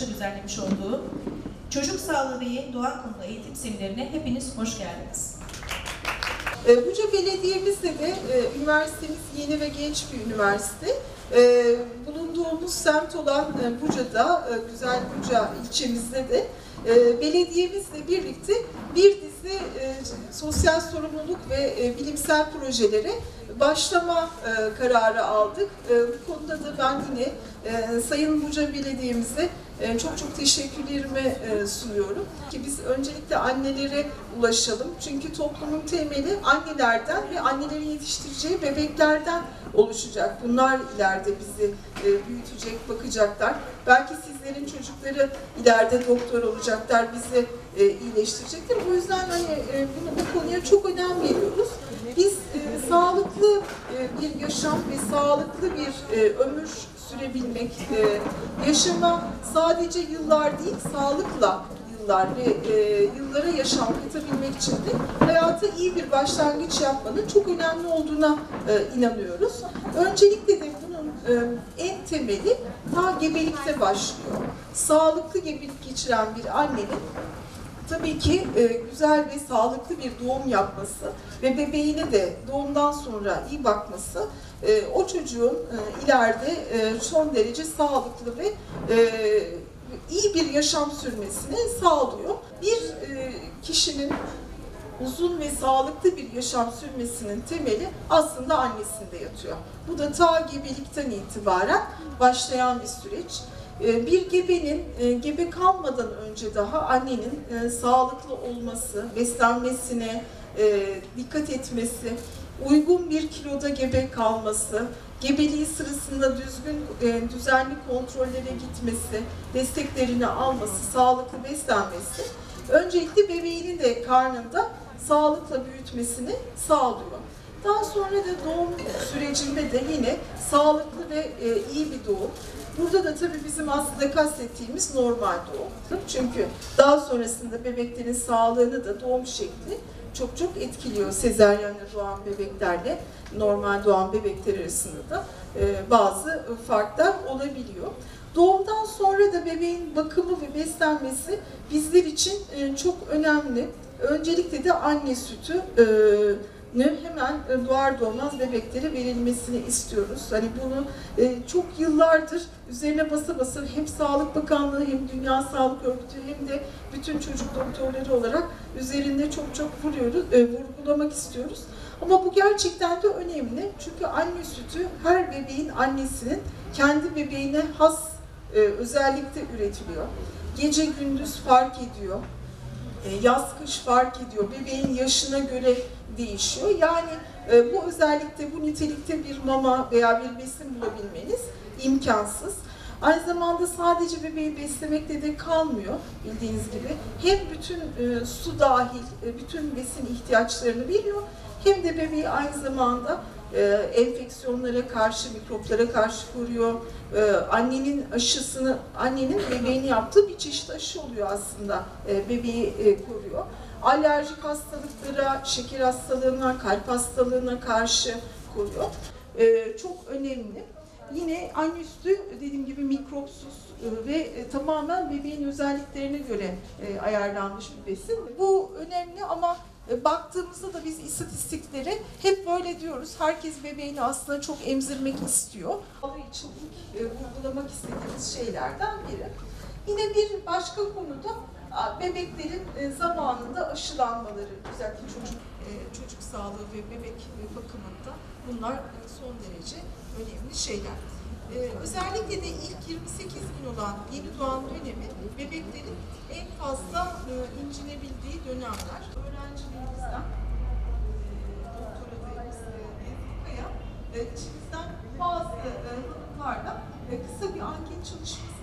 Maraş'ta düzenlemiş olduğu Çocuk Sağlığı ve Yeni Doğan konulu eğitim seminerine hepiniz hoş geldiniz. Buca Belediye'mizde de üniversitemiz yeni ve genç bir üniversite. Bulunduğumuz semt olan Buca'da, Güzel Buca ilçemizde de belediyemizle birlikte bir dizi sosyal sorumluluk ve bilimsel projelere başlama kararı aldık. Bu konuda da ben yine Sayın Buca Belediye'mize çok teşekkürlerimi sunuyorum. Ki biz öncelikle annelere ulaşalım. Çünkü toplumun temeli annelerden ve annelerin yetiştireceği bebeklerden oluşacak. Bunlar ileride bizi büyütecek, bakacaklar. Belki sizlerin çocukları ileride doktor olacaklar, bizi iyileştirecekler. O yüzden bu konuya çok önem veriyoruz. Biz sağlıklı bir yaşam ve sağlıklı bir ömür sürebilmek, yaşama sadece yıllar değil, sağlıkla yıllar ve yıllara yaşam katabilmek için de hayata iyi bir başlangıç yapmanın çok önemli olduğuna inanıyoruz. Öncelikle de bunun en temeli ta gebelikte başlıyor. Sağlıklı gebelik geçiren bir annenin tabii ki güzel ve sağlıklı bir doğum yapması ve bebeğine de doğumdan sonra iyi bakması o çocuğun ileride son derece sağlıklı ve iyi bir yaşam sürmesini sağlıyor. Bir kişinin uzun ve sağlıklı bir yaşam sürmesinin temeli aslında annesinde yatıyor. Bu da ta gebelikten itibaren başlayan bir süreç. Bir gebenin gebe kalmadan önce daha annenin sağlıklı olması, beslenmesine dikkat etmesi, uygun bir kiloda gebe kalması, gebeliği sırasında düzenli kontrollere gitmesi, desteklerini alması, sağlıklı beslenmesi, öncelikle bebeğini de karnında sağlıkla büyütmesini sağlıyor. Daha sonra da doğum sürecinde de yine sağlıklı ve iyi bir doğum. Burada da tabii bizim aslında kastettiğimiz normal doğum. Çünkü daha sonrasında bebeklerin sağlığını da doğum şekli çok etkiliyor. Sezaryenle doğan bebeklerle normal doğan bebekler arasında da bazı farklar olabiliyor. Doğumdan sonra da bebeğin bakımı ve beslenmesi bizler için çok önemli. Öncelikle de anne sütü hemen doğar doğmaz bebeklere verilmesini istiyoruz. Hani bunu çok yıllardır üzerine basa basa hem Sağlık Bakanlığı hem Dünya Sağlık Örgütü hem de bütün çocuk doktorları olarak üzerinde çok vurgulamak istiyoruz. Ama bu gerçekten de önemli. Çünkü anne sütü her bebeğin annesinin kendi bebeğine has özellikle üretiliyor. Gece gündüz fark ediyor. Yaz kış fark ediyor. Bebeğin yaşına göre değişiyor. Yani bu özellikle bu nitelikte bir mama veya bir besin bulabilmeniz imkansız. Aynı zamanda sadece bebeği beslemekle de kalmıyor bildiğiniz gibi. Hem bütün su dahil bütün besin ihtiyaçlarını veriyor hem de bebeği aynı zamanda enfeksiyonlara karşı, mikroplara karşı koruyor. Annenin aşısını, annenin bebeğini yaptığı bir çeşit aşı oluyor aslında. Bebeği koruyor. Alerjik hastalıklara, şeker hastalığına, kalp hastalığına karşı koruyor. Çok önemli. Yine anne sütü dediğim gibi mikropsuz ve tamamen bebeğin özelliklerine göre ayarlanmış bir besin. Bu önemli ama baktığımızda da biz istatistiklere hep böyle diyoruz. Herkes bebeğini aslında çok emzirmek istiyor. Onun için ilk vurgulamak istediğimiz şeylerden biri. Yine bir başka konuda bebeklerin zamanında aşılanmaları, özellikle çocuk sağlığı ve bebek bakımında bunlar son derece önemli şeyler. Özellikle de ilk 28 gün olan yeni doğan dönemi bebeklerin en fazla incinebildiği dönemler. Öğrencilerimizden, doktoralarımız Kaya, içimizden bazı hanımlarla kısa bir anket çalışması